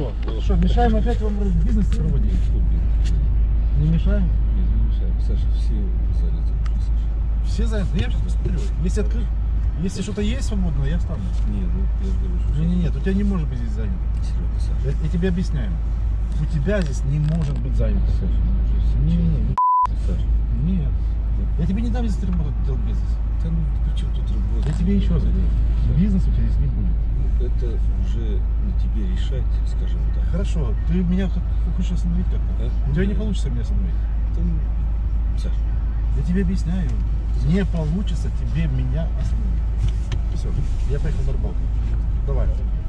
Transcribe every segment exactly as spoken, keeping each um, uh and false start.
Что, мешаем опять вам бизнес проводить? Не мешаем? Нет, не мешаем. Саша, все заняты. Все заняты? Я сейчас посмотрю. Если открыть, если что-то есть свободное, я встану. Нет, ну я говорю, что... Не, не, нет, у тебя не может быть здесь занято. Серега, Саша. Я, я тебе объясняю. У тебя здесь не может быть занято. Саша, ну, Не, не, не. Саша. Нет. Я тебе не дам здесь работать, делать бизнес. Да ну при чем тут работа? Я тебе еще раз говорю. Бизнес у тебя здесь не будет. Ну, это уже не тебе решать, скажем так. Хорошо, ты меня как- хочешь остановить как-то? А? У тебя не получится меня остановить. Да, ну, Саша. Я тебе объясняю. Не получится тебе меня остановить. Все, я поехал на рыбалку. Давай.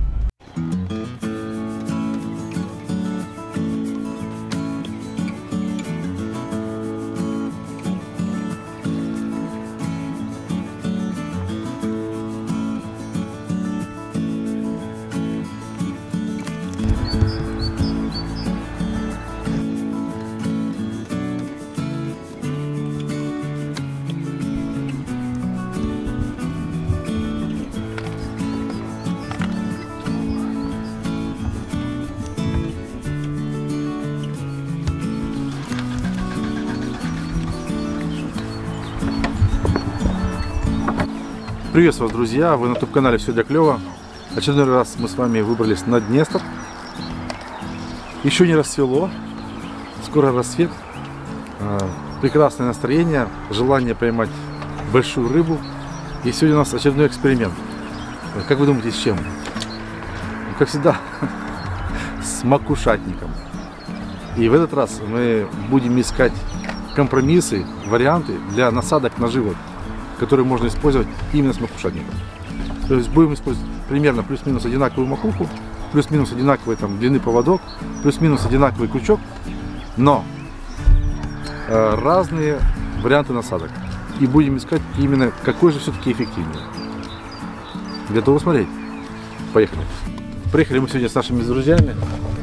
Приветствую вас, друзья! Вы на ютуб-канале Все для клёва. Очередной раз мы с вами выбрались на Днестр. Еще не рассвело, скоро рассвет. Прекрасное настроение, желание поймать большую рыбу. И сегодня у нас очередной эксперимент. Как вы думаете, с чем? Как всегда, с макушатником. И в этот раз мы будем искать компромиссы, варианты для насадок наживок, которые можно использовать именно с макушатником. То есть будем использовать примерно плюс-минус одинаковую макуху, плюс-минус одинаковый там длины поводок, плюс-минус одинаковый крючок, но э, разные варианты насадок. И будем искать именно какой же все-таки эффективнее. Готовы смотреть? Поехали! Приехали мы сегодня с нашими друзьями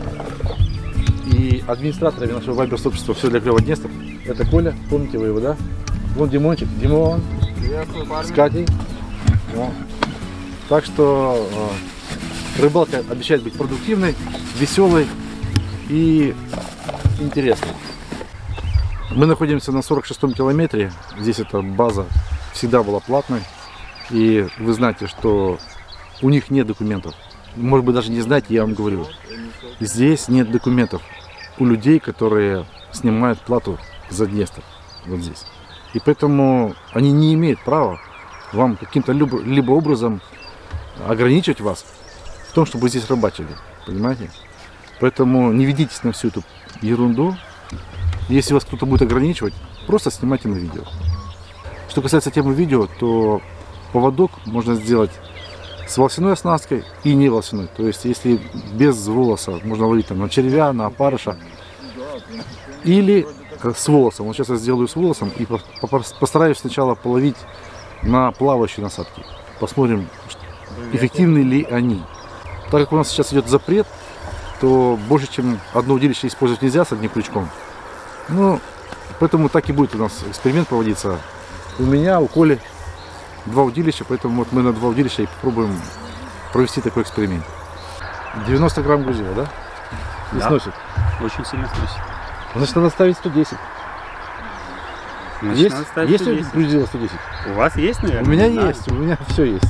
и администраторами нашего вайбер-сообщества «Все для клёва Днестр». Это Коля, помните вы его, да? Вон Димончик, Димон. С Катей. Вот. Так что э, рыбалка обещает быть продуктивной, веселой и интересной. Мы находимся на сорок шестом километре. Здесь эта база всегда была платной. И вы знаете, что у них нет документов. Может быть, даже не знаете, я вам говорю. Здесь нет документов у людей, которые снимают плату за Днестр. Вот здесь. И поэтому они не имеют права вам каким-то либо, либо образом ограничивать вас в том, чтобы вы здесь рыбачили. Понимаете? Поэтому не ведитесь на всю эту ерунду. Если вас кто-то будет ограничивать, просто снимайте на видео. Что касается темы видео, то поводок можно сделать с волосяной оснасткой и не волосяной. То есть, если без волоса можно ловить там на червя, на опарыша. Или с волосом. Вот сейчас я сделаю с волосом и постараюсь сначала половить на плавающие насадки. Посмотрим, эффективны ли они. Так как у нас сейчас идет запрет, то больше чем одно удилище использовать нельзя с одним крючком. Ну, поэтому так и будет у нас эксперимент проводиться. У меня, у Коли два удилища, поэтому вот мы на два удилища и попробуем провести такой эксперимент. девяносто грамм грузила, да? Не да. Сносит? Очень сильно сносит. Значит, надо ставить сто десять. Значит, Есть, надо ставить есть сто десять. грузило сто десять? У вас есть, наверное? У меня Не знаю. есть, у меня все есть.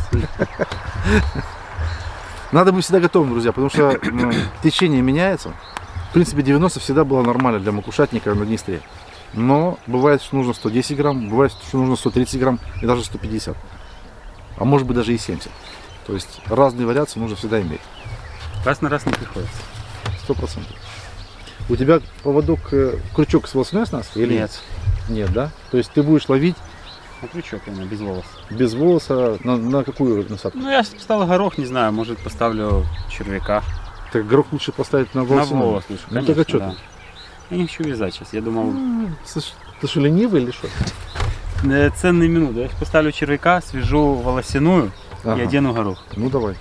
Надо быть всегда готовым, друзья, потому что ну, течение меняется. В принципе, девяносто всегда было нормально для макушатника на Днестре. Но бывает, что нужно сто десять грамм, бывает, что нужно сто тридцать грамм и даже сто пятьдесят. А может быть даже и семьдесят. То есть разные вариации нужно всегда иметь. Раз на раз не приходится. Сто процентов. У тебя поводок, крючок с волосяной оснасткой или Нет. Нет, да? То есть ты будешь ловить На крючок именно, без волос. без волоса на, на какую насадку? Ну, я поставил горох, не знаю, может поставлю червяка. Так горох лучше поставить на волос. На волос лучше, Ну конечно, так а что да. ты? Я не хочу вязать сейчас, я думал, Слушай, ты что, ленивый или что? э, ценные минуты. Я поставлю червяка, свяжу волосяную и Ага. одену горох. Ну давай.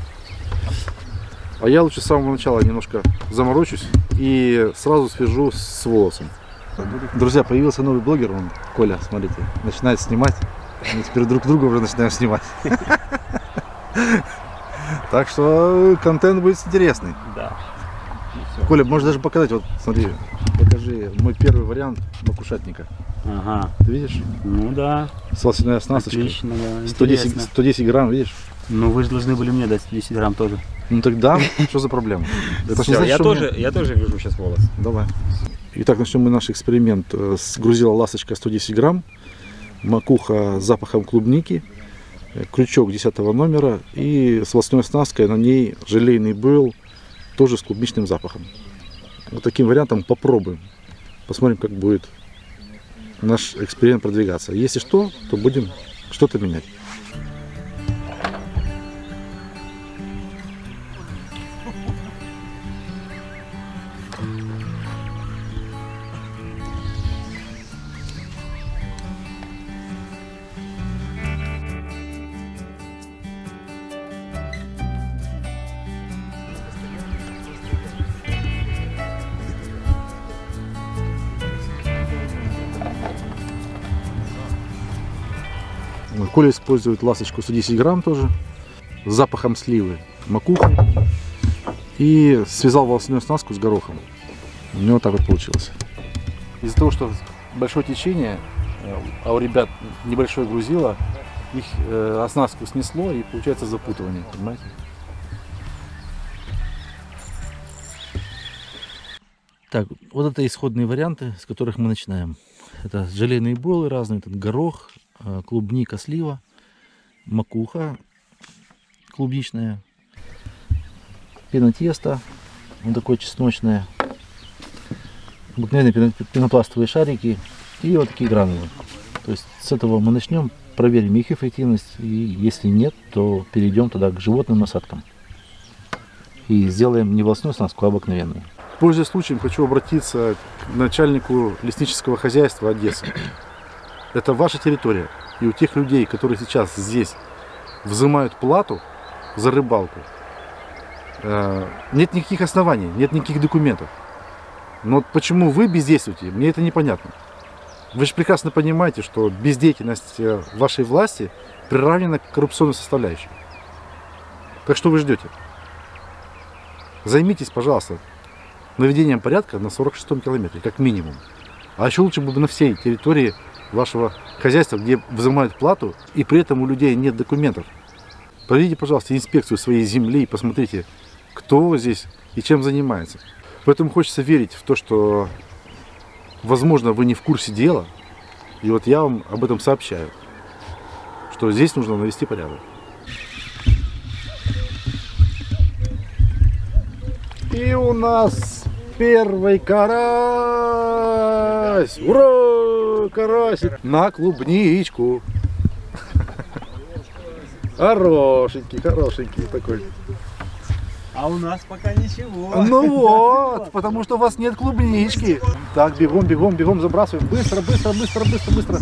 А я лучше с самого начала немножко заморочусь и сразу свяжу с волосом. Друзья, появился новый блогер, он, Коля, смотрите, начинает снимать. Мы теперь друг друга уже начинаем снимать. Так что контент будет интересный. Да. Коля, можешь даже показать, вот смотри, покажи мой первый вариант макушатника. Ага. Ты видишь? Ну да. С волосяной оснасточкой. Отлично, да. сто десять, Интересно. сто десять грамм, видишь? Ну вы же должны были мне дать сто десять грамм тоже. Ну тогда, что за проблема? Это ж не Всё, значит, я, что тоже, мне- я тоже вяжу сейчас волос. Давай. Итак, начнем мы наш эксперимент. Э, с- Грузила ласточка сто десять грамм, макуха с запахом клубники, э, крючок десятого номера и с волосной оснасткой, на ней желейный бойл, тоже с клубничным запахом. Вот таким вариантом попробуем. Посмотрим, как будет наш эксперимент продвигаться. Если что, то будем что-то менять. Коля использует ласточку сто десять грамм тоже, с запахом сливы, макухой, и связал волосяную оснастку с горохом. У него так вот получилось. Из-за того, что большое течение, а у ребят небольшое грузило, их э, оснастку снесло и получается запутывание, понимаете? Так, вот это исходные варианты, с которых мы начинаем. Это желейные бойлы разные, этот горох, клубника, слива, макуха клубничная, пена теста, вот такое чесночное, обыкновенные пенопластовые шарики и вот такие гранулы. То есть с этого мы начнем, проверим их эффективность, и если нет, то перейдем тогда к животным насадкам и сделаем не волосную оснастку, а обыкновенную. Пользуясь случаем, хочу обратиться к начальнику леснического хозяйства Одессы. Это ваша территория. И у тех людей, которые сейчас здесь взимают плату за рыбалку, нет никаких оснований, нет никаких документов. Но почему вы бездействуете, мне это непонятно. Вы же прекрасно понимаете, что бездеятельность вашей власти приравнена к коррупционной составляющей. Так что вы ждете? Займитесь, пожалуйста, наведением порядка на сорок шестом километре, как минимум. А еще лучше бы на всей территории вашего хозяйства, где взимают плату, и при этом у людей нет документов. Проведите, пожалуйста, инспекцию своей земли и посмотрите, кто здесь и чем занимается. Поэтому хочется верить в то, что, возможно, вы не в курсе дела, и вот я вам об этом сообщаю, что здесь нужно навести порядок. И у нас первый карась! Ура! Карасик на клубничку. Хорошенький, хорошенький такой. А у нас пока ничего. Ну вот, потому что у вас нет клубнички. Так, бегом, бегом, бегом забрасываем. Быстро, быстро, быстро, быстро, быстро.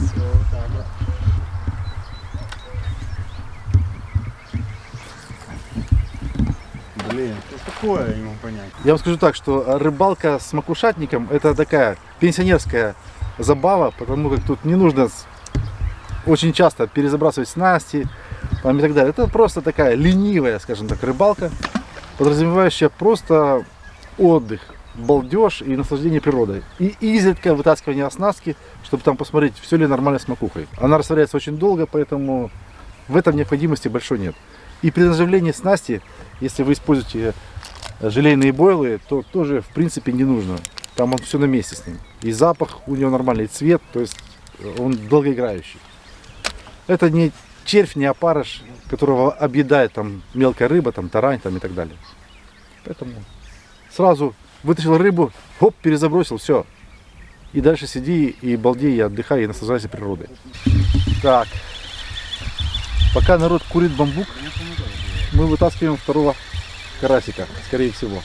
Блин, что такое, я не могу понять. Я вам скажу так, что рыбалка с макушатником — это такая пенсионерская забава, потому как тут не нужно очень часто перезабрасывать снасти там, и так далее. Это просто такая ленивая, скажем так, рыбалка, подразумевающая просто отдых, балдеж и наслаждение природой. И изредка вытаскивание оснастки, чтобы там посмотреть, все ли нормально с макухой. Она растворяется очень долго, поэтому в этом необходимости большой нет. И при наживлении снасти, если вы используете желейные бойлы, то тоже в принципе не нужно. Там он все на месте с ним. И запах у него нормальный, цвет, то есть он долгоиграющий. Это не червь, не опарыш, которого объедает там мелкая рыба, там тарань там, и так далее. Поэтому сразу вытащил рыбу, хоп, перезабросил, все. И дальше сиди и балдей, и отдыхай, и наслаждайся природой. Так. Пока народ курит бамбук, мы вытаскиваем второго карасика, скорее всего.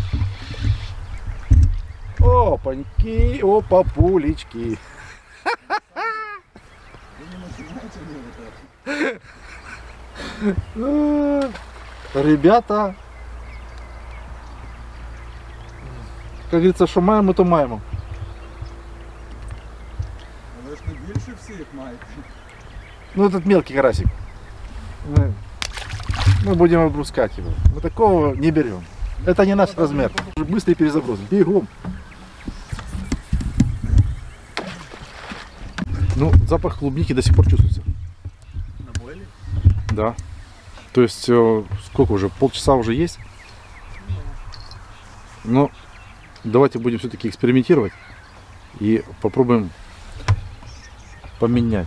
Опаньки, опа, пулечки. Ребята, как говорится, що маємо, то маємо. Але ж не більше всіх маєте. Ну, этот мелкий карасик. Мы, мы будем обрускать его. Мы такого не берем. Это не наш размер. Быстрый перезаброс. Бегом. Ну, запах клубники до сих пор чувствуется. На бойле? Да. То есть, э, сколько уже? Полчаса уже есть. Но давайте будем все-таки экспериментировать и попробуем поменять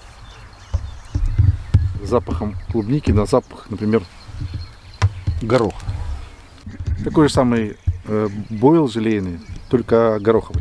запахом клубники на запах, например, гороха. Такой же самый э, бойл желейный, только гороховый.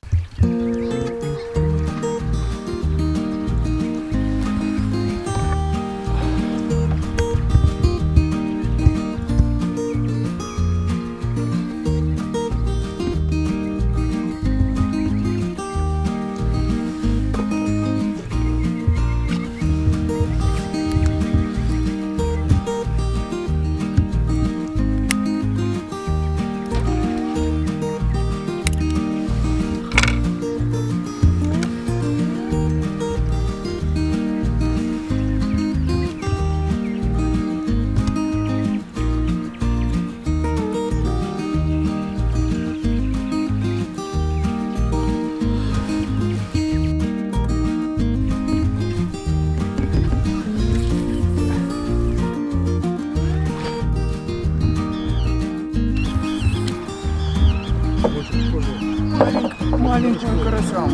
Маленькую карасям.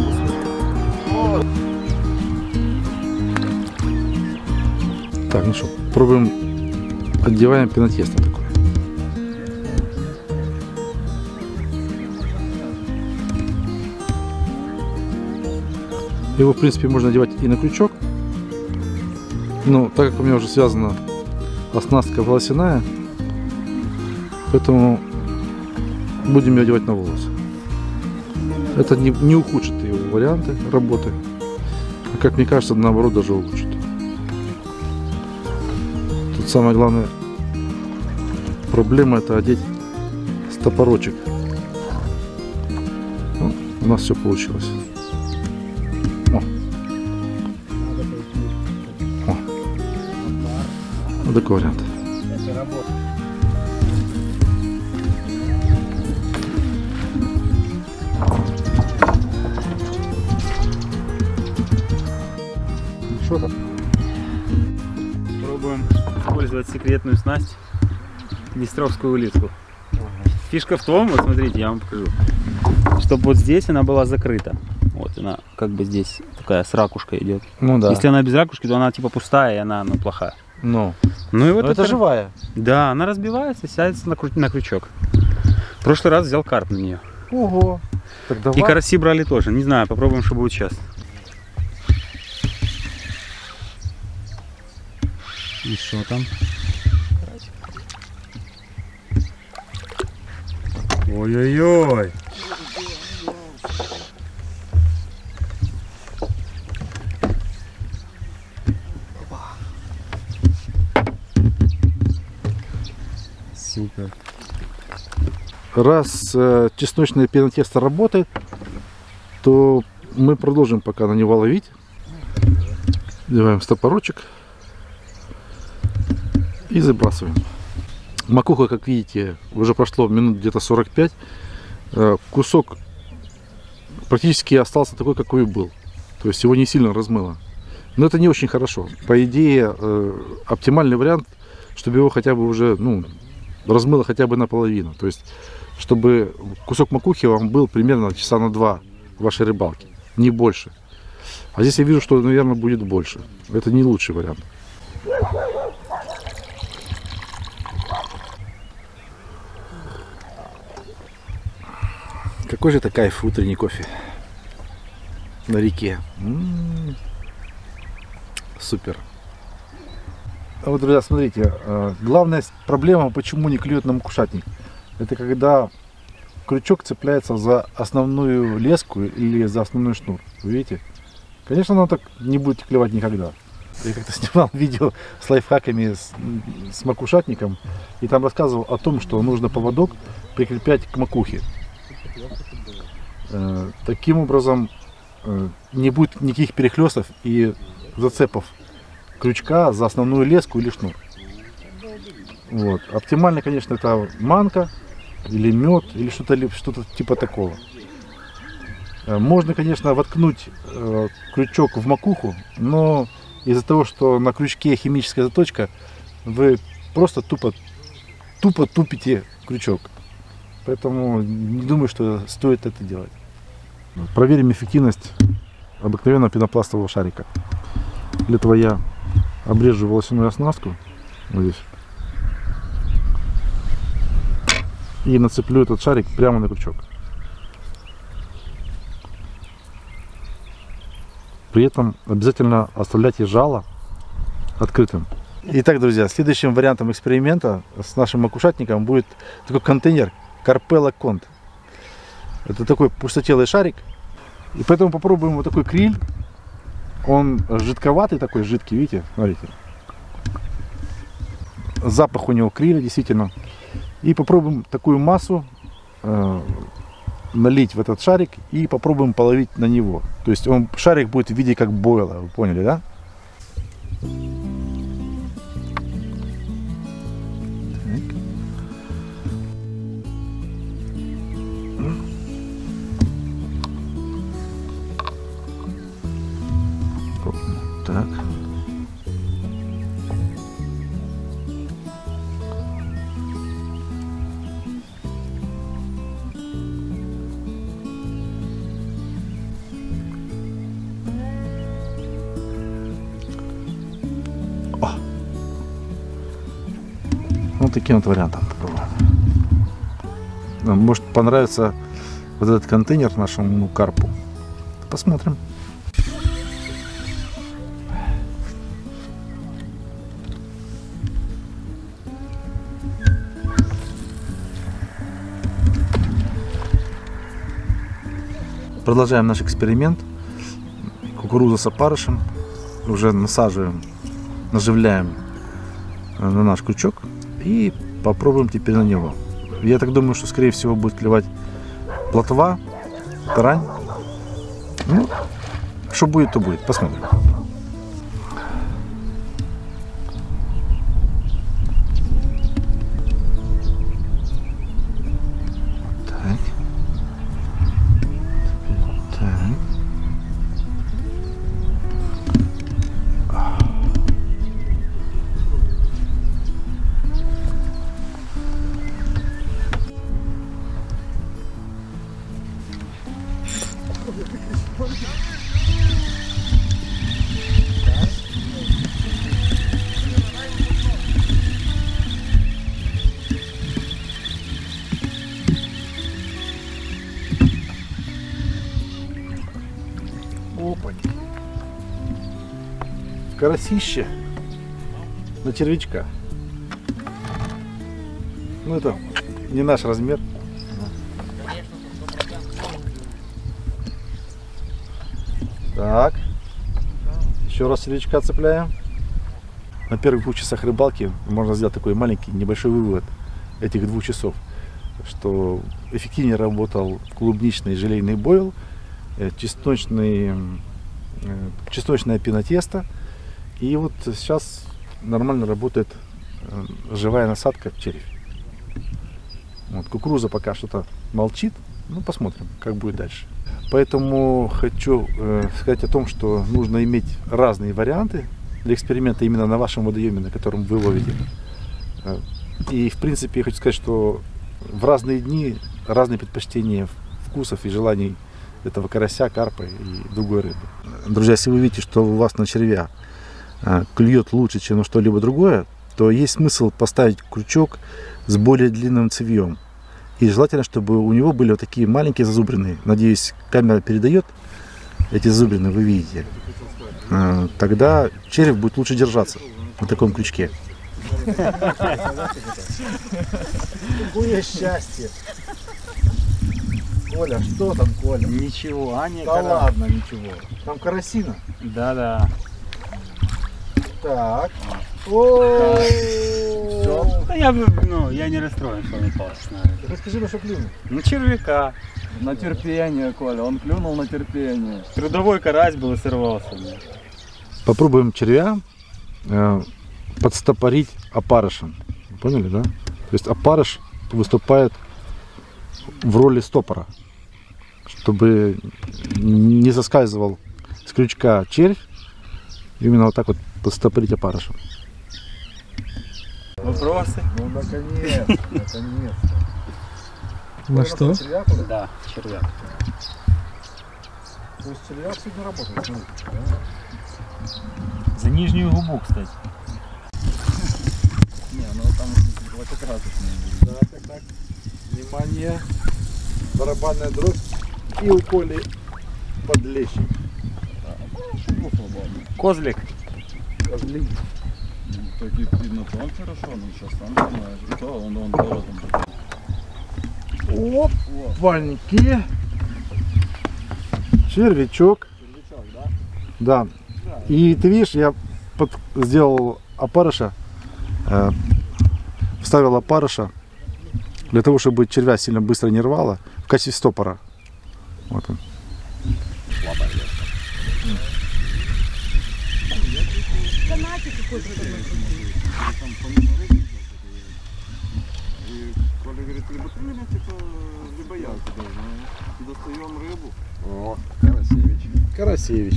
Так, ну что, пробуем, отдеваем пенотесто такое. Его, в принципе, можно одевать и на крючок. Но так как у меня уже связана оснастка волосяная, поэтому будем ее одевать на волосы. Это не, не ухудшит его варианты работы, а, как мне кажется, наоборот, даже улучшит. Тут самая главная проблема — это одеть стопорочек. Ну, у нас все получилось. О. О. Вот такой вариант. Что там? Пробуем использовать секретную снасть, днестровскую улитку. Фишка в том, вот смотрите, я вам покажу, чтобы вот здесь она была закрыта. Вот она как бы здесь такая с ракушкой идет. Ну да. Если она без ракушки, то она типа пустая, и она ну, плохая. Ну, Ну и вот это, это живая. Да, она разбивается, сядется на, кру... на крючок. В прошлый раз взял карп на нее. Ого. Так давай. И караси брали тоже. Не знаю, попробуем, что будет сейчас. И что там? Ой-ой-ой! Супер. Раз э, чесночное пенотесто работает, то мы продолжим пока на него ловить. Делаем стопорочек и забрасываем. Макуха, как видите, уже прошло минут где-то сорок пять. Э, кусок практически остался такой, какой и был. То есть его не сильно размыло. Но это не очень хорошо. По идее, э, оптимальный вариант, чтобы его хотя бы уже, ну, размыло хотя бы наполовину. То есть, чтобы кусок макухи вам был примерно часа на два вашей рыбалки. Не больше. А здесь я вижу, что, наверное, будет больше. Это не лучший вариант. Какой же это кайф, утренний кофе на реке. М-м-м. Супер. А вот, друзья, смотрите, главная проблема, почему не клюет на макушатник, это когда крючок цепляется за основную леску или за основной шнур. Вы видите? Конечно, он так не будет клевать никогда. Я как-то снимал видео с лайфхаками с, с макушатником, и там рассказывал о том, что нужно поводок прикреплять к макухе. Э, таким образом э, не будет никаких перехлестов и зацепов крючка за основную леску или шнур. Вот. Оптимально, конечно, это манка или мед, или что-то что-то типа такого. Можно, конечно, воткнуть э, крючок в макуху, но из-за того, что на крючке химическая заточка, вы просто тупо, тупо тупите крючок. Поэтому не думаю, что стоит это делать. Проверим эффективность обыкновенного пенопластового шарика. Для этого я обрежу волосяную оснастку вот здесь и нацеплю этот шарик прямо на крючок. При этом обязательно оставляйте жало открытым. Итак, друзья, следующим вариантом эксперимента с нашим макушатником будет такой контейнер Carpella Cont. Это такой пустотелый шарик. И поэтому попробуем вот такой криль. Он жидковатый такой, жидкий, видите, смотрите. Запах у него криля, действительно. И попробуем такую массу э, налить в этот шарик и попробуем половить на него. То есть он, шарик будет в виде как бойла, вы поняли, да? Так. О. Вот таким вот вариантом попробуем. Может понравится вот этот контейнер нашему карпу. Посмотрим. Продолжаем наш эксперимент. Кукуруза с опарышем. Уже насаживаем, наживляем на наш крючок и попробуем теперь на него. Я так думаю, что скорее всего будет клевать плотва, тарань. Ну, что будет, то будет. Посмотрим. Опаньки. Карасище на червячка. Ну это не наш размер. Так. Еще раз червячка цепляем. На первых двух часах рыбалки можно сделать такой маленький небольшой вывод этих двух часов, что эффективнее работал клубничный желейный бойл, чесночный, чесночное пенотесто, и вот сейчас нормально работает живая насадка в червь. Вот, кукуруза пока что-то молчит, ну посмотрим, как будет дальше. Поэтому хочу э, сказать о том, что нужно иметь разные варианты для эксперимента именно на вашем водоеме, на котором вы ловите. И в принципе я хочу сказать, что в разные дни разные предпочтения вкусов и желаний этого карася, карпа и другой рыбы. Друзья, если вы видите, что у вас на червя клюет лучше, чем на что-либо другое, то есть смысл поставить крючок с более длинным цевьем. И желательно, чтобы у него были вот такие маленькие зазубрины. Надеюсь, камера передает эти зазубрины, вы видите. Тогда червь будет лучше держаться на таком крючке. Какое счастье! Коля, что там, Коля? Ничего, а не Да карась. ладно, ничего. Там карасина. Да-да. Так. Ой. Да я, ну, я не расстроен, что он упал. Расскажи, на что клюнул. Ну, червяка. На терпение, Коля, он клюнул на терпение. Трудовой карась был и сорвался. Да. Попробуем червя э, подстопорить опарышем. Поняли, да? То есть опарыш выступает в роли стопора, чтобы не соскальзывал с крючка червь, именно вот так вот подстопорить опарышем. Вопросы? Ну, наконец, наконец-то. На что? Да, червяк. То есть червяк сегодня работает, смотрите, да? За нижнюю губу, кстати. Не, ну там вот как раз Да, так, так. Внимание. Барабанная дробь. И у Коли подлещик. Козлик. Козлик. такие видно, то он хорошо, но сейчас сам знаешь. Да, он, он городом. Опаньки. Червячок. Червячок, да? Да. И ты видишь, я под, сделал опарыша, э, вставил опарыша для того, чтобы червя сильно быстро не рвало, в качестве стопора. Вот он. И Коля говорит, либо ты меня, типа, либо я тебя, ну, достаем рыбу. О, Карасевич. Карасевич.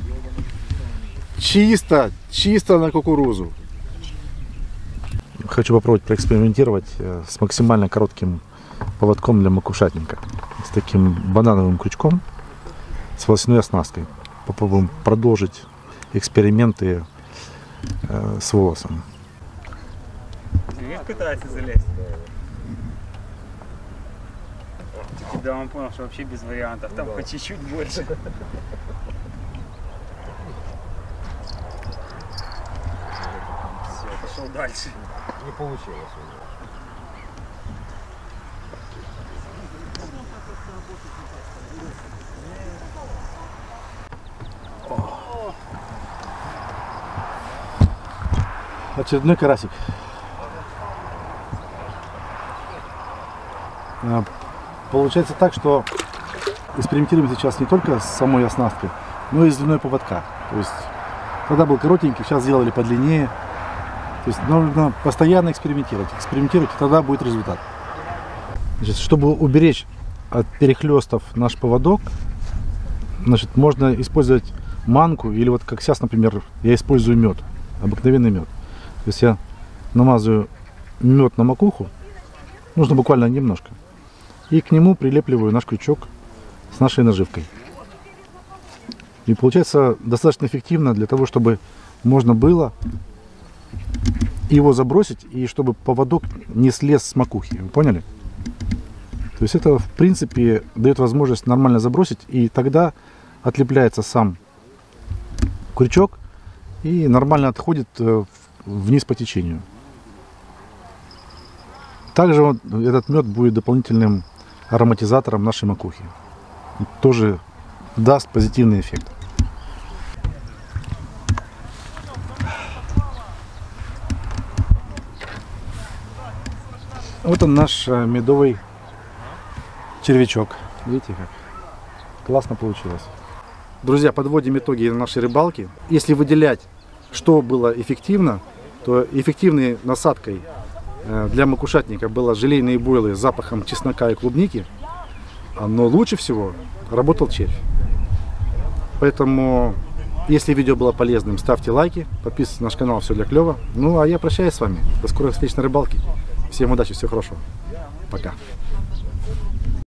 Чисто, чисто на кукурузу. Хочу попробовать проэкспериментировать с максимально коротким поводком для макушатника. С таким банановым крючком, с волосяной оснасткой. Попробуем продолжить эксперименты э, с волосом. Червяк пытается залезть. Да, он понял, что вообще без вариантов. Там по чуть-чуть больше. Все, пошел дальше. Не получилось. Очередной карасик. А, Получается так, что экспериментируем сейчас не только с самой оснасткой, но и с длиной поводка. То есть тогда был коротенький, сейчас сделали подлиннее. То есть нужно постоянно экспериментировать. Экспериментировать, и тогда будет результат. Значит, чтобы уберечь от перехлестов наш поводок, значит, можно использовать манку, или вот как сейчас, например, я использую мед, обыкновенный мед. То есть я намазываю мед на макуху, нужно буквально немножко, и к нему прилепливаю наш крючок с нашей наживкой. И получается достаточно эффективно для того, чтобы можно было его забросить, и чтобы поводок не слез с макухи. Вы поняли? То есть это, в принципе, дает возможность нормально забросить, и тогда отлепляется сам крючок и нормально отходит вниз по течению. Также вот этот мед будет дополнительным ароматизатором нашей макухи. И тоже даст позитивный эффект. Вот он, наш медовый червячок. Видите как? Классно получилось. Друзья, подводим итоги нашей рыбалки. Если выделять, что было эффективно, то эффективной насадкой для макушатника было желейные бойлы с запахом чеснока и клубники. Но лучше всего работал червь. Поэтому, если видео было полезным, ставьте лайки, подписывайтесь на наш канал «Все для клёва». Ну а я прощаюсь с вами. До скорых встреч на рыбалке. Всем удачи, всего хорошего. Пока.